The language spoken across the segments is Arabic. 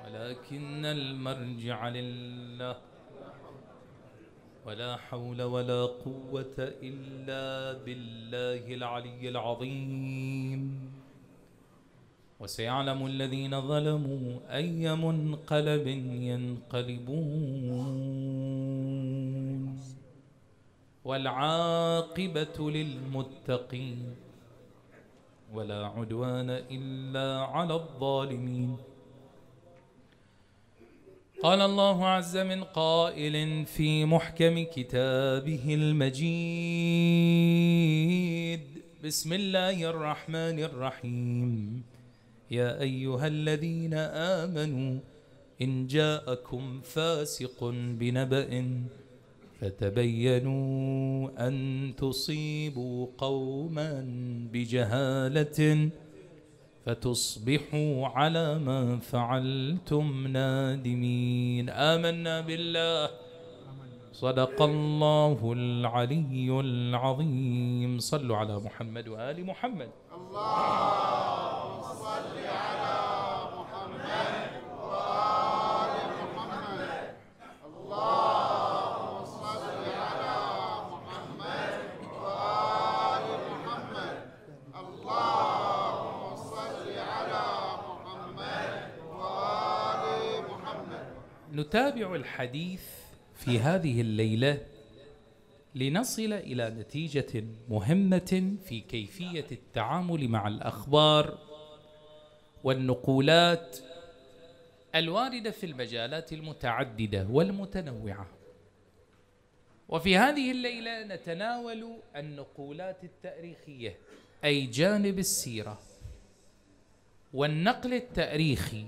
ولكن المرجع لله، ولا حول ولا قوة إلا بالله العلي العظيم. وسيعلم الذين ظلموا أي منقلب ينقلبون، والعاقبة للمتقين، ولا عدوان إلا على الظالمين. قال الله عز من قائل في محكم كتابه المجيد: بسم الله الرحمن الرحيم. يا أيها الذين آمنوا إن جاءكم فاسق بنبأ فتبينوا أن تصيبوا قوما بجهالة فتصبحوا على ما فعلتم نادمين. آمنا بالله. صدق الله العلي العظيم. صلوا على محمد وآل محمد. اللهم صل على محمد وآل محمد. اللهم صل على محمد وآل محمد. اللهم صل على محمد وآل محمد. نتابع الحديث في هذه الليلة لنصل إلى نتيجة مهمة في كيفية التعامل مع الأخبار والنقولات الواردة في المجالات المتعددة والمتنوعة. وفي هذه الليلة نتناول النقولات التاريخية، أي جانب السيرة والنقل التاريخي.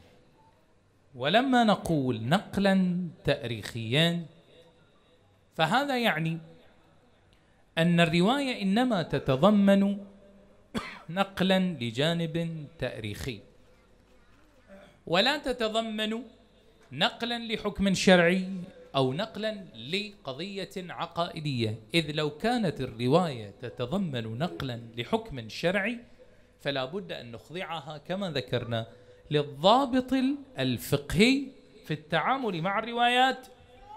ولما نقول نقلا تاريخيا فهذا يعني أن الرواية إنما تتضمن نقلا لجانب تاريخي، ولا تتضمن نقلا لحكم شرعي أو نقلا لقضية عقائدية. إذ لو كانت الرواية تتضمن نقلا لحكم شرعي فلا بد أن نخضعها كما ذكرنا للضابط الفقهي في التعامل مع الروايات.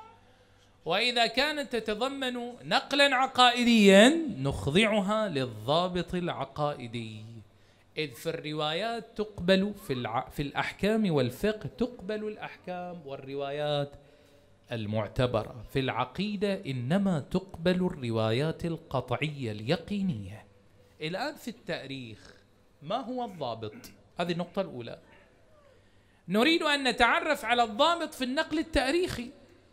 وإذا كانت تتضمن نقلا عقائديا نخضعها للضابط العقائدي. إذ في الروايات تقبل في الأحكام والفقه تقبل الأحكام والروايات المعتبرة. في العقيدة إنما تقبل الروايات القطعية اليقينية. الآن في التاريخ ما هو الضابط؟ هذه النقطة الأولى. نريد أن نتعرف على الضابط في النقل التاريخي،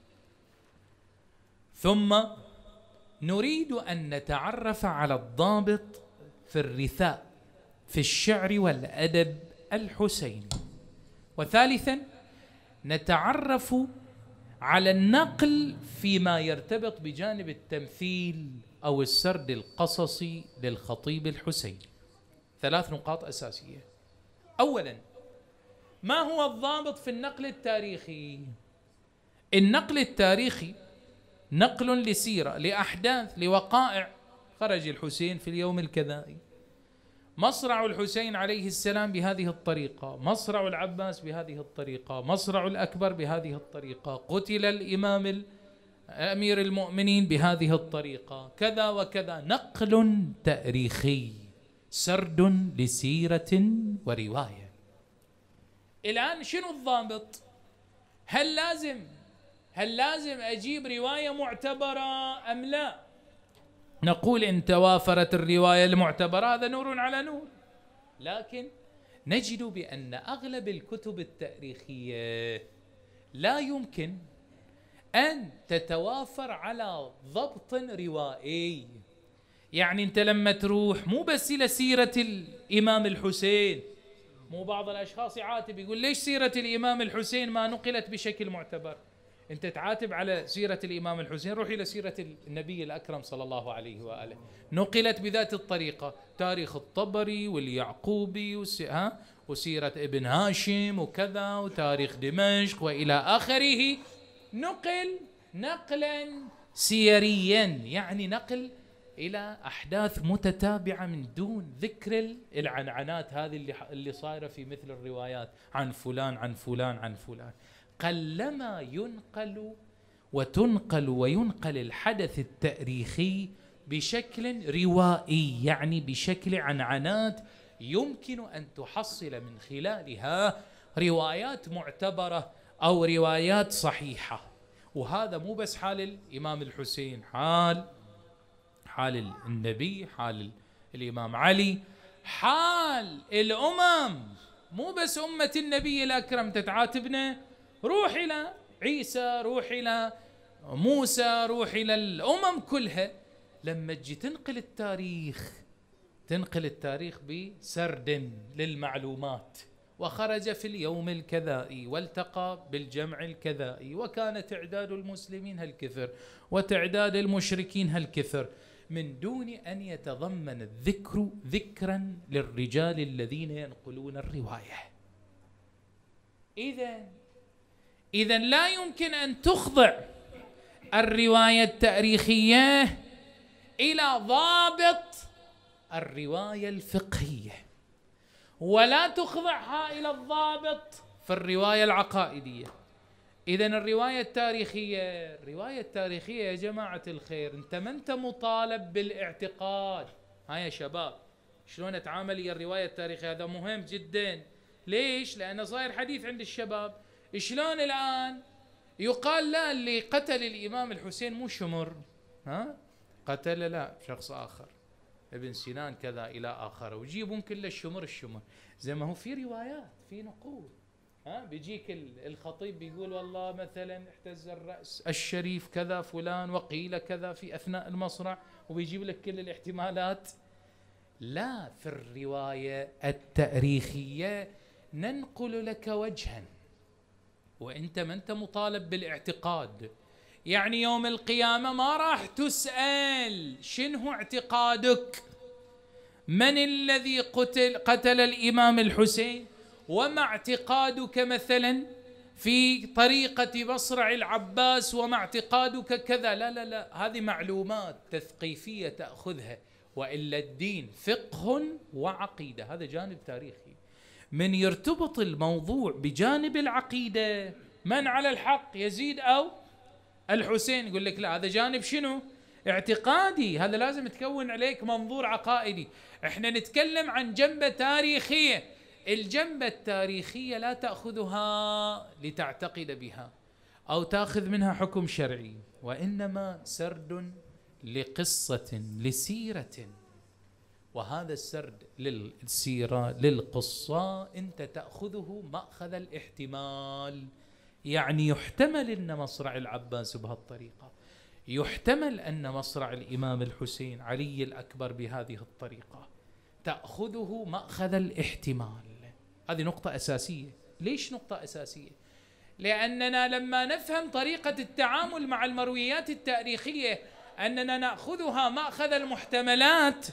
ثم نريد أن نتعرف على الضابط في الرثاء في الشعر والأدب الحسيني، وثالثا نتعرف على النقل فيما يرتبط بجانب التمثيل أو السرد القصصي للخطيب الحسيني. 3 نقاط أساسية. أولا، ما هو الضابط في النقل التاريخي؟ النقل التاريخي نقل لسيرة، لأحداث، لوقائع. خرج الحسين في اليوم الكذائي، مصرع الحسين عليه السلام بهذه الطريقة، مصرع العباس بهذه الطريقة، مصرع الأكبر بهذه الطريقة، قتل الإمام أمير المؤمنين بهذه الطريقة، كذا وكذا. نقل تاريخي، سرد لسيرة ورواية. الآن شنو الضابط؟ هل لازم أجيب رواية معتبرة أم لا؟ نقول إن توافرت الرواية المعتبرة هذا نور على نور، لكن نجد بأن أغلب الكتب التاريخية لا يمكن أن تتوافر على ضبط روائي. يعني أنت لما تروح مو بس إلى سيرة الإمام الحسين، مو بعض الأشخاص يعاتب يقول ليش سيرة الإمام الحسين ما نقلت بشكل معتبر؟ أنت تعاتب على سيرة الإمام الحسين، روح إلى سيرة النبي الأكرم صلى الله عليه وآله، نقلت بذات الطريقة. تاريخ الطبري واليعقوبي وسيرة ابن هاشم وكذا، وتاريخ دمشق وإلى آخره، نقل نقلا سيريا، يعني نقل إلى أحداث متتابعة من دون ذكر العنعنات هذه اللي صايرة في مثل الروايات عن فلان عن فلان عن فلان. قلما وينقل الحدث التاريخي بشكل روائي، يعني بشكل عنعنات يمكن أن تحصل من خلالها روايات معتبرة أو روايات صحيحة. وهذا مو بس حال الإمام الحسين، حال النبي، حال الإمام علي، حال الأمم. مو بس أمة النبي الأكرم تتعاتبنا، روح إلى عيسى، روح إلى موسى، روح إلى الأمم كلها. لما تجي تنقل التاريخ بسرد للمعلومات، وخرج في اليوم الكذائي والتقى بالجمع الكذائي، وكان تعداد المسلمين هالكثر وتعداد المشركين هالكثر، من دون أن يتضمن الذكر ذكرا للرجال الذين ينقلون الرواية. إذن لا يمكن أن تخضع الرواية التاريخية إلى ضابط الرواية الفقهية، ولا تخضعها إلى الضابط في الرواية العقائدية. إذن الرواية التاريخية يا جماعة الخير، أنت ما أنت مطالب بالاعتقاد. ها يا شباب، شلون أتعامل الرواية التاريخية؟ هذا مهم جدا. ليش؟ لأنه صاير حديث عند الشباب. شلون الآن يقال لا اللي قتل الإمام الحسين مو شمر، قتل لا شخص آخر، ابن سينان كذا إلى آخره، ويجيبون كل الشمر زي ما هو في روايات، في نقول. بيجيك الخطيب بيقول والله مثلا احتز الرأس الشريف كذا فلان وقيل كذا في أثناء المصرع، وبيجيب لك كل الاحتمالات. لا، في الرواية التاريخية ننقل لك وجها، وانت ما انت مطالب بالاعتقاد. يعني يوم القيامة ما راح تسأل شنو اعتقادك، من الذي قتل الإمام الحسين، وما اعتقادك مثلا في طريقة مصرع العباس، وما اعتقادك كذا. لا، هذه معلومات تثقيفية تأخذها. وإلا الدين فقه وعقيدة، هذا جانب تاريخي. من يرتبط الموضوع بجانب العقيدة، من على الحق، يزيد أو الحسين، يقول لك لا هذا جانب شنو؟ اعتقادي. هذا لازم تكون عليك منظور عقائدي. احنا نتكلم عن جنبة تاريخية. الجنبة التاريخية لا تأخذها لتعتقد بها أو تأخذ منها حكم شرعي، وإنما سرد لقصة لسيرة. وهذا السرد للسيرة للقصة أنت تأخذه مأخذ الاحتمال. يعني يحتمل أن مصرع العباس بهالطريقة، يحتمل أن مصرع الإمام الحسين علي الأكبر بهذه الطريقة، تأخذه مأخذ الاحتمال. هذه نقطة أساسية. ليش نقطة أساسية؟ لأننا لما نفهم طريقة التعامل مع المرويات التاريخية أننا نأخذها مأخذ المحتملات،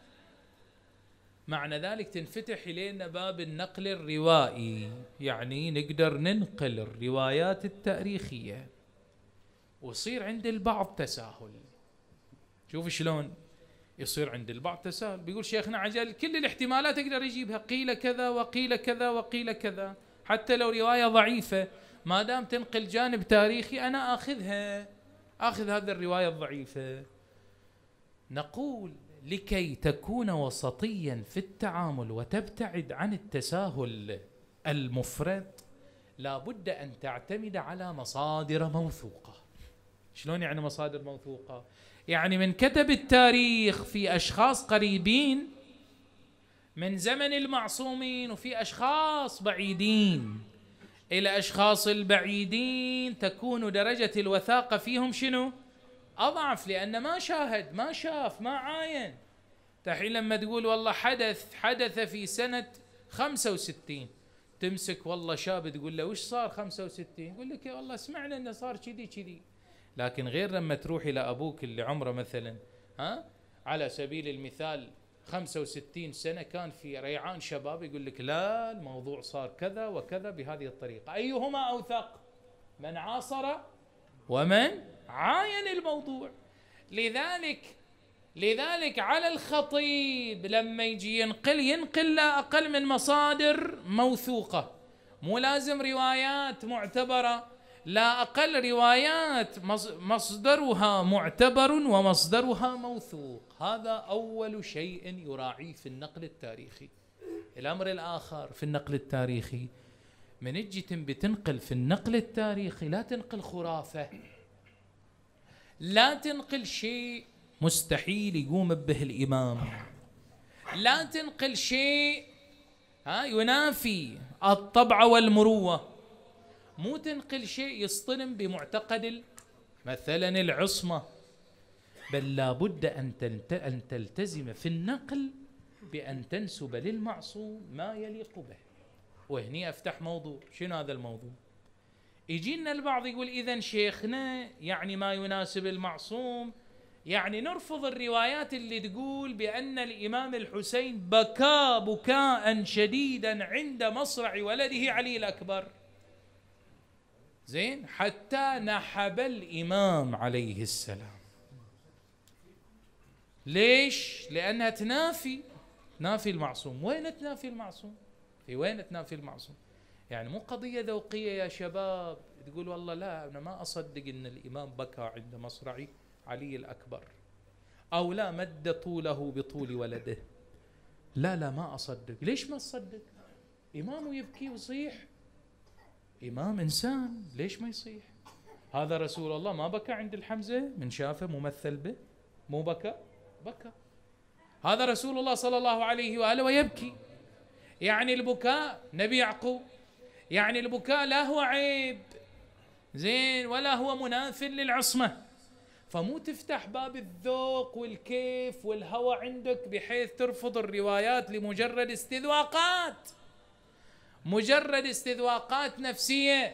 معنى ذلك تنفتح إلينا باب النقل الروائي. يعني نقدر ننقل الروايات التاريخية ويصير عند البعض تساهل. شوف شلون يصير عند البعض تساهل. بيقول شيخنا عجل كل الاحتمالات اقدر يجيبها، قيل كذا وقيل كذا وقيل كذا، حتى لو رواية ضعيفة ما دام تنقل جانب تاريخي أنا آخذ هذه الرواية الضعيفة. نقول لكي تكون وسطيا في التعامل وتبتعد عن التساهل المفرط، لا بد أن تعتمد على مصادر موثوقة. شلون يعني مصادر موثوقة؟ يعني من كتب التاريخ في أشخاص قريبين من زمن المعصومين، وفي أشخاص بعيدين. إلى أشخاص البعيدين تكون درجة الوثاقة فيهم شنو؟ أضعف، لأن ما شاهد، ما شاف، ما عاين. تحين لما تقول والله حدث في سنة 65، تمسك والله شاب تقول له وش صار 65، يقول لك والله سمعنا انه صار كذي. لكن غير لما تروح الى ابوك اللي عمره مثلا على سبيل المثال 65 سنة كان في ريعان شباب، يقول لك لا الموضوع صار كذا وكذا بهذه الطريقة. أيهما أوثق؟ من عاصر ومن عاين الموضوع. لذلك لذلك على الخطيب لما يجي ينقل لا أقل من مصادر موثوقة، مو لازم روايات معتبرة، لا أقل روايات مصدرها معتبر ومصدرها موثوق. هذا أول شيء يراعيه في النقل التاريخي. الأمر الآخر في النقل التاريخي، من تجي بتنقل في النقل التاريخي لا تنقل خرافة، لا تنقل شيء مستحيل يقوم به الإمام، لا تنقل شيء ينافي الطبع والمروة، مو تنقل شيء يصطدم بمعتقد مثلا العصمة، بل لابد أن تلتزم في النقل بأن تنسب للمعصوم ما يليق به. وهني أفتح موضوع، شنو هذا الموضوع؟ يجينا البعض يقول إذن شيخنا يعني ما يناسب المعصوم، يعني نرفض الروايات اللي تقول بأن الإمام الحسين بكى بكاء شديدا عند مصرع ولده علي الأكبر، زين، حتى نحب الإمام عليه السلام. ليش؟ لأنها تنافي المعصوم. وين تنافي المعصوم؟ في وين تنافي المعصوم؟ يعني مو قضية ذوقية يا شباب تقول والله لا أنا ما أصدق أن الإمام بكى عند مصرع علي الأكبر، أو لا مد طوله بطول ولده، لا ما أصدق. ليش ما تصدق؟ إمامه يبكي ويصيح، إمام إنسان، ليش ما يصيح؟ هذا رسول الله ما بكى عند الحمزة من شافه ممثل به، مو بكى هذا رسول الله صلى الله عليه وآله ويبكي. يعني البكاء نبي يعقوب، يعني البكاء لا هو عيب، زين، ولا هو مناف للعصمة. فمو تفتح باب الذوق والكيف والهوى عندك بحيث ترفض الروايات لمجرد استذواقات نفسية.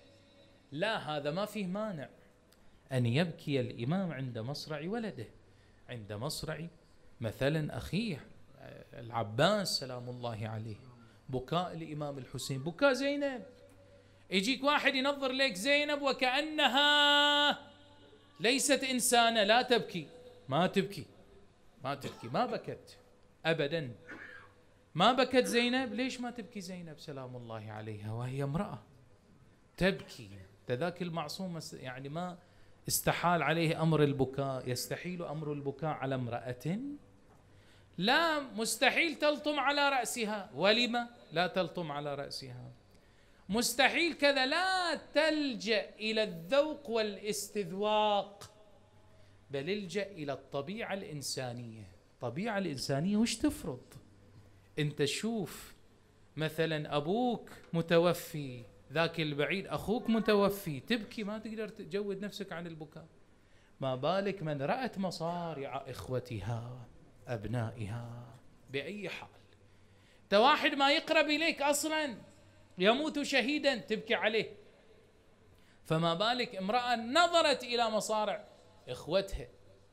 لا، هذا ما فيه مانع أن يبكي الإمام عند مصرع ولده، عند مصرع مثلا أخيه العباس سلام الله عليه، بكاء الإمام الحسين، بكاء زينب. يجيك واحد ينظر لك زينب وكأنها ليست إنسانة، لا تبكي، ما تبكي، ما بكت أبدا، ما بكت زينب. ليش ما تبكي زينب سلام الله عليها وهي امرأة تبكي؟ ذاك المعصوم يعني ما استحال عليه أمر البكاء، يستحيل أمر البكاء على امرأة؟ لا، مستحيل تلطم على رأسها. ولما لا تلطم على رأسها؟ مستحيل كذا. لا تلجأ إلى الذوق والاستذواق، بل الجأ إلى الطبيعة الإنسانية. الطبيعة الإنسانية وش تفرض؟ أنت شوف مثلا أبوك متوفي، ذاك البعيد أخوك متوفي، تبكي، ما تقدر تجود نفسك عن البكاء، ما بالك من رأت مصارع إخوتها أبنائها بأي حال. واحد ما يقرب إليك أصلا يموت شهيدا تبكي عليه، فما بالك امرأة نظرت إلى مصارع إخوتها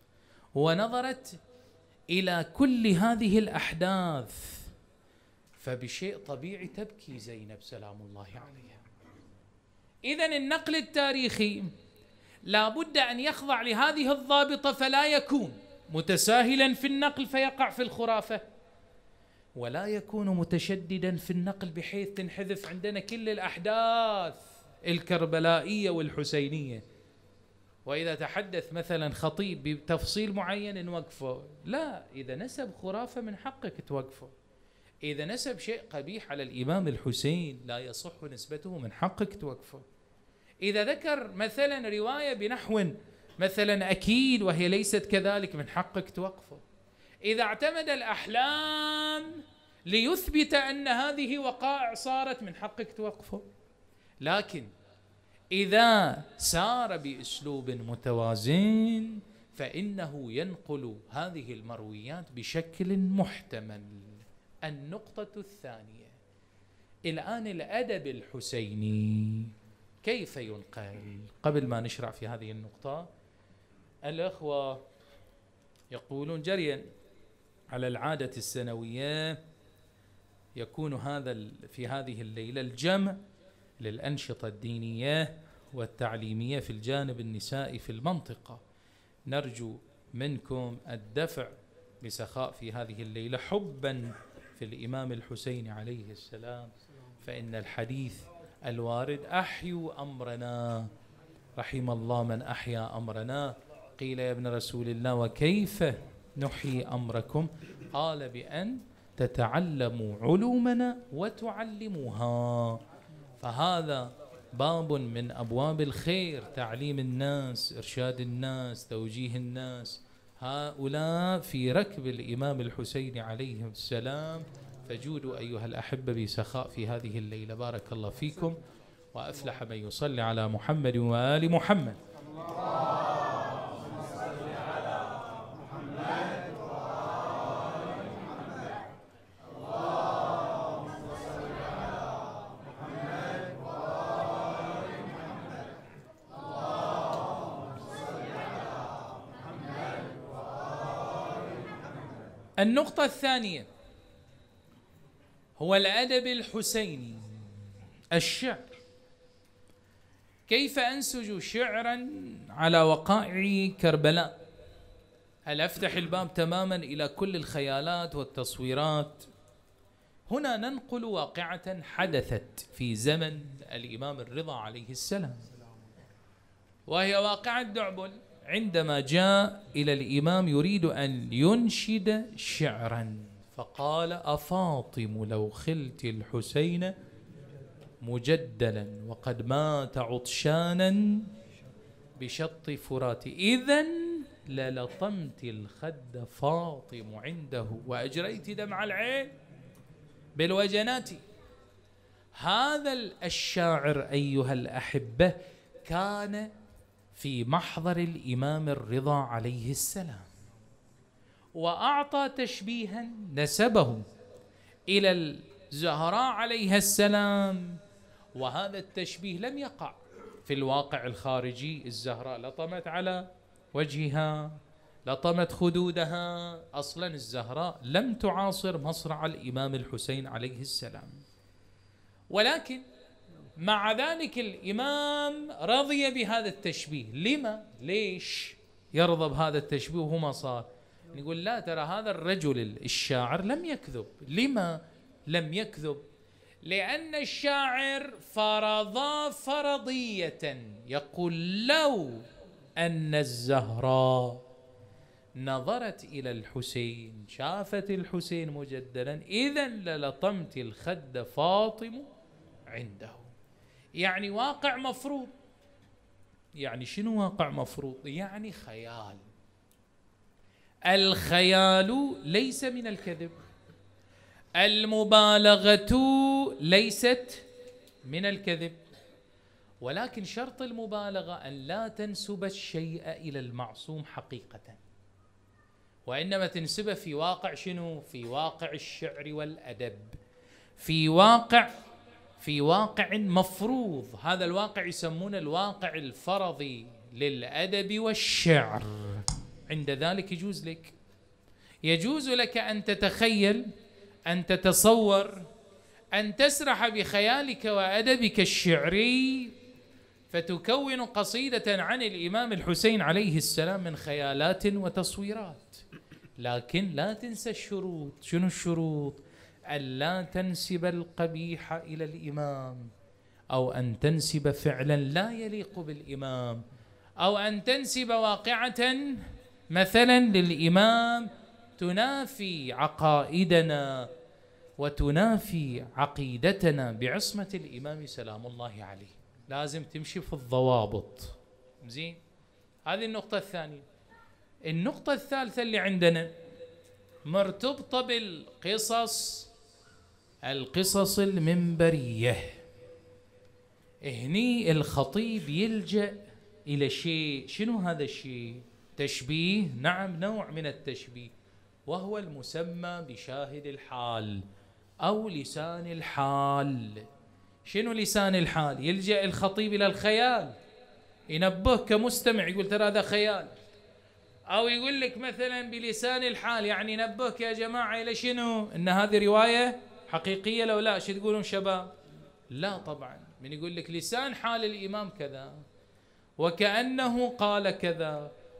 ونظرت إلى كل هذه الأحداث، فبشيء طبيعي تبكي زينب سلام الله عليها. إذن النقل التاريخي لا بد أن يخضع لهذه الضابطة، فلا يكون متساهلا في النقل فيقع في الخرافة، ولا يكون متشددا في النقل بحيث تنحذف عندنا كل الأحداث الكربلائية والحسينية، وإذا تحدث مثلا خطيب بتفصيل معين نوقفه. لا، إذا نسب خرافة من حقك توقفه، إذا نسب شيء قبيح على الإمام الحسين لا يصح نسبته من حقك توقفه، إذا ذكر مثلا رواية بنحو مثلا أكيد وهي ليست كذلك من حقك توقفه، إذا اعتمد الأحلام ليثبت أن هذه وقائع صارت من حقك توقفه. لكن إذا سار بأسلوب متوازن فإنه ينقل هذه المرويات بشكل محتمل. النقطة الثانية، الآن الأدب الحسيني كيف ينقل؟ قبل ما نشرع في هذه النقطة، الأخوة يقولون جريا على العادة السنوية يكون في هذه الليلة الجمع للأنشطة الدينية والتعليمية في الجانب النسائي في المنطقة. نرجو منكم الدفع بسخاء في هذه الليلة حبا في الإمام الحسين عليه السلام، فإن الحديث الوارد أحيوا أمرنا، رحم الله من أحيا أمرنا. قيل يا ابن رسول الله وكيف نحيي أمركم؟ قال بأن تتعلموا علومنا وتعلموها. فهذا باب من أبواب الخير، تعليم الناس، إرشاد الناس، توجيه الناس، هؤلاء في ركب الإمام الحسين عليه السلام. فجودوا أيها الأحبة بسخاء في هذه الليلة. بارك الله فيكم، وأفلح من يصلي على محمد وآل محمد. النقطة الثانية هو الأدب الحسيني، الشعر. كيف أنسج شعرا على وقائع كربلاء؟ هل أفتح الباب تماما إلى كل الخيالات والتصويرات؟ هنا ننقل واقعة حدثت في زمن الإمام الرضا عليه السلام، وهي واقعة دعبل. عندما جاء إلى الإمام يريد أن ينشد شعرا، فقال أفاطم لو خلت الحسين مجدلا وقد مات عطشانا بشط فرات إذن للطمت الخد فاطم عنده وأجريت دمع العين بالوجنات. هذا الشاعر أيها الأحبة كان في محضر الإمام الرضا عليه السلام، وأعطى تشبيها نسبه إلى الزهراء عليها السلام، وهذا التشبيه لم يقع في الواقع الخارجي. الزهراء لطمت على وجهها، لطمت خدودها، أصلا الزهراء لم تعاصر مصرع الإمام الحسين عليه السلام. ولكن مع ذلك الإمام رضي بهذا التشبيه. لما؟ ليش يرضى بهذا التشبيه وهو صار؟ نقول لا، ترى هذا الرجل الشاعر لم يكذب. لما لم يكذب؟ لأن الشاعر فرض فرضية، يقول لو أن الزهراء نظرت إلى الحسين، شافت الحسين مجدلا، إذن للطمت الخد فاطم عنده. يعني واقع مفروض. يعني شنو واقع مفروض؟ يعني خيال. الخيال ليس من الكذب، المبالغة ليست من الكذب، ولكن شرط المبالغة أن لا تنسب الشيء إلى المعصوم حقيقة، وإنما تنسبه في واقع شنو؟ في واقع الشعر والأدب، في واقع مفروض. هذا الواقع يسمونه الواقع الفرضي للأدب والشعر. عند ذلك يجوز لك أن تتخيل، أن تتصور، أن تسرح بخيالك وأدبك الشعري فتكون قصيدة عن الإمام الحسين عليه السلام من خيالات وتصويرات. لكن لا تنسى الشروط. شنو الشروط؟ ألا تنسب القبيح إلى الإمام، أو أن تنسب فعلا لا يليق بالإمام، أو أن تنسب واقعة مثلا للإمام تنافي عقائدنا وتنافي عقيدتنا بعصمة الإمام سلام الله عليه. لازم تمشي في الضوابط. زين، هذه النقطة الثانية. النقطة الثالثة اللي عندنا مرتبطة القصص المنبرية. هني الخطيب يلجأ إلى شيء. شنو هذا الشيء؟ تشبيه. نعم، نوع من التشبيه، وهو المسمى بشاهد الحال أو لسان الحال. شنو لسان الحال؟ يلجأ الخطيب إلى الخيال، ينبهك كمستمع، يقول ترى هذا خيال، أو يقول لك مثلا بلسان الحال، يعني ينبهك يا جماعة إلى شنو؟ إن هذه رواية حقيقية لو لا، شو تقولون شباب؟ لا طبعا. من يقول لك لسان حال الإمام كذا، وكأنه قال كذا،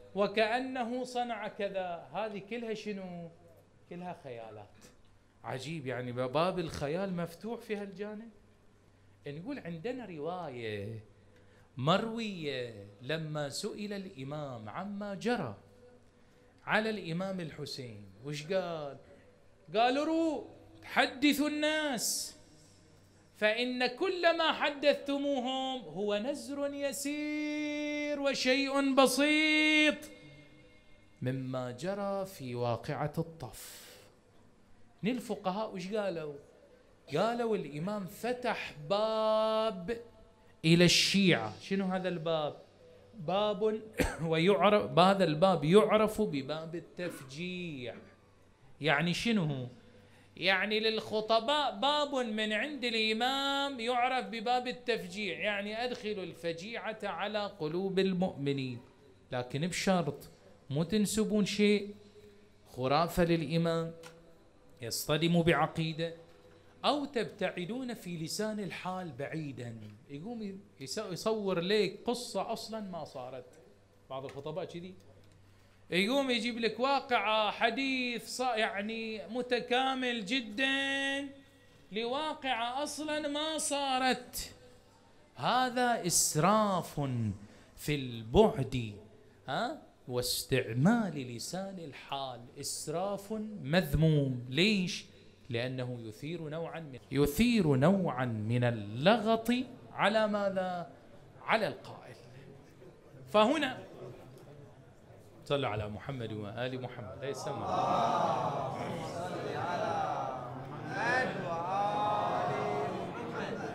وكأنه صنع كذا. هذه كلها شنو؟ كلها خيالات. عجيب، يعني باب الخيال مفتوح في هالجانب. نقول عندنا رواية مروية لما سئل الإمام عما جرى على الإمام الحسين وش قال؟ قالوا رو حدثوا الناس فإن كل ما حدثتموهم هو نزر يسير وشيء بسيط مما جرى في واقعة الطف. الفقهاء وش قالوا؟ قالوا الإمام فتح باب إلى الشيعة. شنو هذا الباب؟ باب ويعرف، هذا الباب يعرف بباب التفجيع. يعني شنو؟ يعني للخطباء باب من عند الإمام يعرف بباب التفجيع، يعني أدخل الفجيعة على قلوب المؤمنين، لكن بشرط مو تنسبون شيء خرافة للإمام يصطدم بعقيدة، أو تبتعدون في لسان الحال بعيدا. يقوم يصور لك قصة أصلا ما صارت. بعض الخطباء كذي يقوم يجيب لك واقعة حديث يعني متكامل جدا لواقعة أصلا ما صارت. هذا إسراف في البعد واستعمال لسان الحال، إسراف مذموم. ليش؟ لأنه يثير نوعا من اللغط على ماذا؟ على القائل. فهنا صلوا على محمد وآل محمد. لا يسمع اللهم صل على محمد وآل محمد.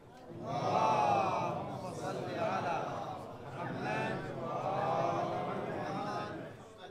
اللهم صل على محمد وآل محمد.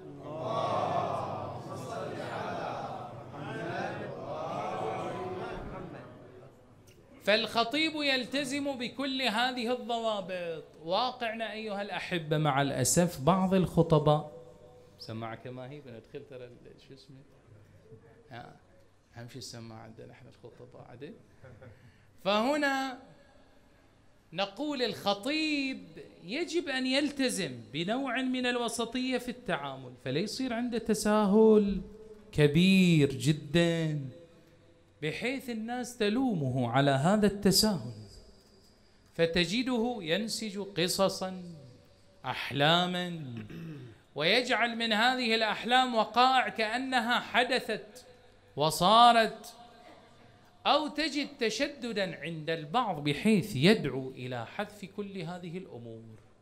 اللهم صل على محمد وآل محمد. فالخطيب يلتزم بكل هذه الضوابط. واقعنا أيها الأحبة مع الأسف بعض الخطباء سماعك ما هي بندخل ترى شو اسمه أهم شيء السماعة عندنا احنا الخطباء عدل. فهنا نقول الخطيب يجب أن يلتزم بنوع من الوسطية في التعامل، فلا يصير عنده تساهل كبير جدا بحيث الناس تلومه على هذا التساهل، فتجده ينسج قصصا أحلاما ويجعل من هذه الأحلام وقائع كأنها حدثت وصارت، أو تجد تشددا عند البعض بحيث يدعو إلى حذف كل هذه الأمور،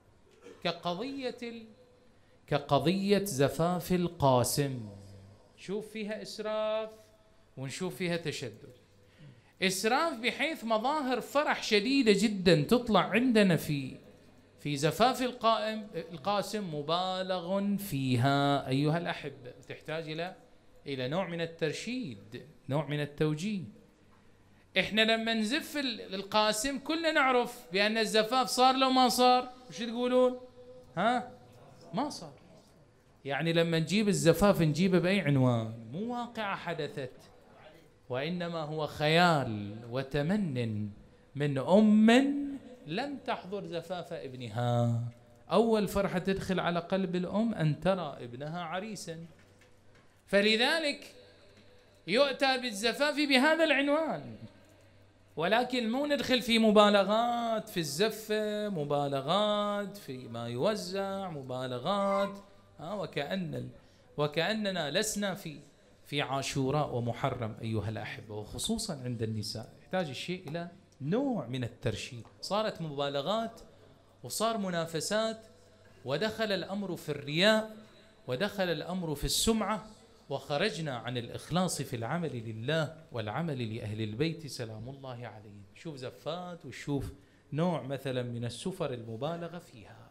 كقضية زفاف القاسم. شوف فيها إسراف ونشوف فيها تشدد. إسراف بحيث مظاهر فرح شديدة جدا تطلع عندنا في زفاف القاسم مبالغ فيها أيها الأحبة، تحتاج إلى نوع من الترشيد، نوع من التوجيه. إحنا لما نزف القاسم كلنا نعرف بأن الزفاف صار لو ما صار. وش تقولون؟ ما صار. يعني لما نجيب الزفاف نجيبه بأي عنوان؟ مو واقعة حدثت، وإنما هو خيال وتمن من أم لم تحضر زفاف ابنها. أول فرحة تدخل على قلب الأم أن ترى ابنها عريسا، فلذلك يؤتى بالزفاف بهذا العنوان. ولكن مو ندخل في مبالغات في الزفة، مبالغات في ما يوزع، مبالغات وكأننا لسنا في عاشوراء ومحرم أيها الأحبة، وخصوصا عند النساء يحتاج الشيء إلى نوع من الترشيد. صارت مبالغات وصار منافسات، ودخل الأمر في الرياء، ودخل الأمر في السمعة، وخرجنا عن الإخلاص في العمل لله والعمل لأهل البيت سلام الله عليهم. شوف زفات وشوف نوع مثلا من السفر المبالغة فيها.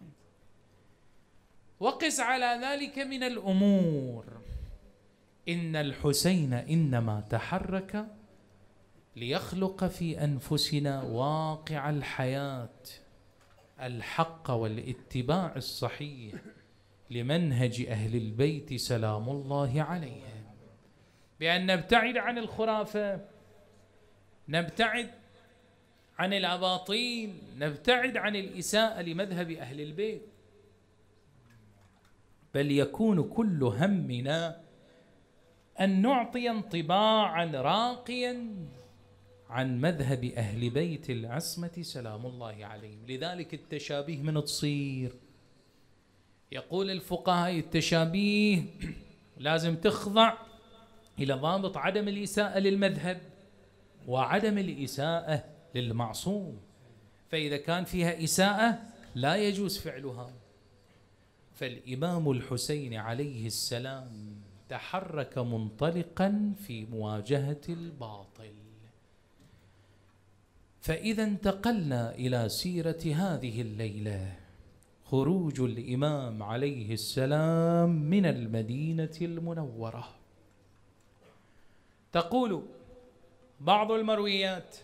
وقس على ذلك من الأمور إن الحسين إنما تحرك ليخلق في أنفسنا واقع الحياة الحق والاتباع الصحيح لمنهج أهل البيت سلام الله عليهم، بأن نبتعد عن الخرافة، نبتعد عن الأباطيل، نبتعد عن الإساءة لمذهب أهل البيت. بل يكون كل همنا أن نعطي انطباعا راقيا عن مذهب أهل بيت العصمة سلام الله عليهم. لذلك التشابيه من تصير، يقول الفقهاء التشابيه لازم تخضع إلى ضابط عدم الإساءة للمذهب وعدم الإساءة للمعصوم، فإذا كان فيها إساءة لا يجوز فعلها. فالإمام الحسين عليه السلام تحرك منطلقا في مواجهة الباطل. فإذا انتقلنا إلى سيرة هذه الليلة، خروج الإمام عليه السلام من المدينة المنورة. تقول بعض المرويات: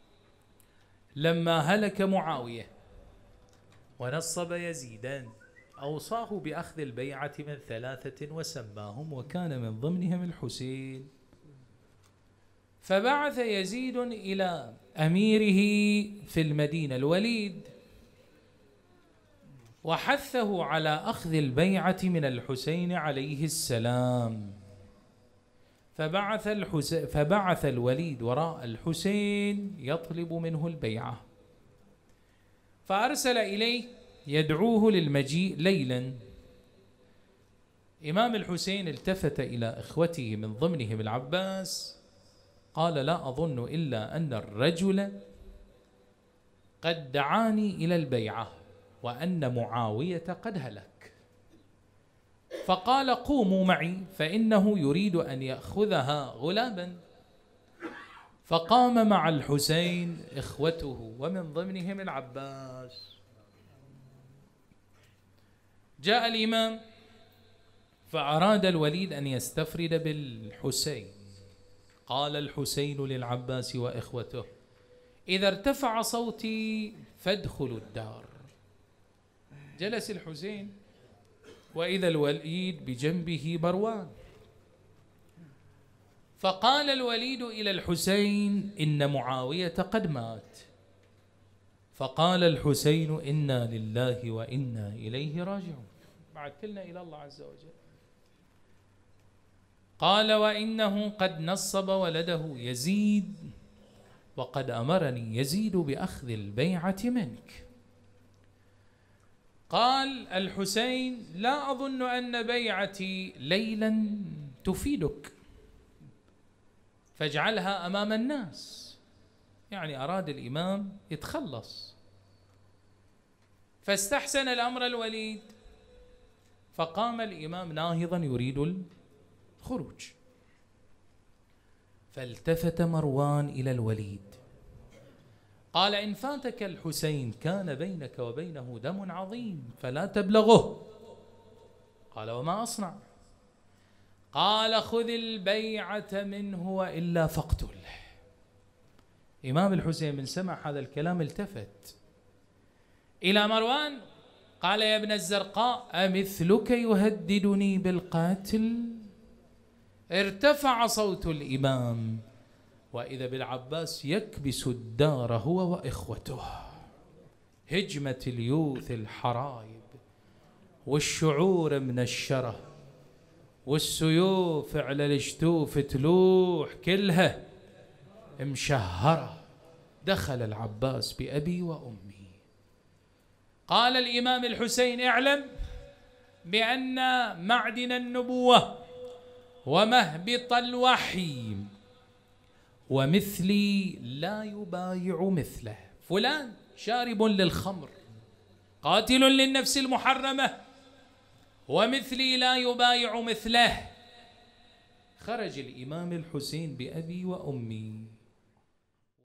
لما هلك معاوية ونصب يزيدا أوصاه بأخذ البيعة من 3 وسماهم، وكان من ضمنهم الحسين. فبعث يزيد إلى أميره في المدينة الوليد وحثه على أخذ البيعة من الحسين عليه السلام. فبعث الوليد وراء الحسين يطلب منه البيعة، فأرسل إليه يدعوه للمجيء ليلا. إمام الحسين التفت إلى إخوته من ضمنهم العباس، قال: لا أظن إلا أن الرجل قد دعاني إلى البيعة وأن معاوية قد هلك، فقال: قوموا معي فإنه يريد أن يأخذها غلابا. فقام مع الحسين إخوته ومن ضمنهم العباس. جاء الإمام فأراد الوليد أن يستفرد بالحسين. قال الحسين للعباس وإخوته: إذا ارتفع صوتي فادخلوا الدار. جلس الحسين وإذا الوليد بجنبه مروان. فقال الوليد إلى الحسين: إن معاوية قد مات. فقال الحسين: إنا لله وإنا إليه راجعون. بعد كلنا إلى الله عز وجل. قال: وإنه قد نصب ولده يزيد وقد أمرني يزيد بأخذ البيعة منك. قال الحسين: لا أظن أن بيعتي ليلا تفيدك، فاجعلها أمام الناس. يعني أراد الإمام يتخلص، فاستحسن الأمر الوليد، فقام الإمام ناهضا يريد الخروج. فالتفت مروان إلى الوليد قال: إن فاتك الحسين كان بينك وبينه دم عظيم فلا تبلغه. قال: وما أصنع؟ قال: خذ البيعة منه وإلا فاقتله. إمام الحسين من سمع هذا الكلام التفت إلى مروان قال: يا ابن الزرقاء، أمثلك يهددني بالقتل؟ ارتفع صوت الإمام وإذا بالعباس يكبس الدار هو وإخوته. هجمة اليوث الحرايب والشعور من الشره والسيوف على الجتوف تلوح كلها مشهرة. دخل العباس بأبي وأمي. قال الإمام الحسين: اعلم بأن معدن النبوة ومهبط الوحي ومثلي لا يبايع مثله. فلان شارب للخمر قاتل للنفس المحرمة ومثلي لا يبايع مثله. خرج الإمام الحسين بأبي وأمي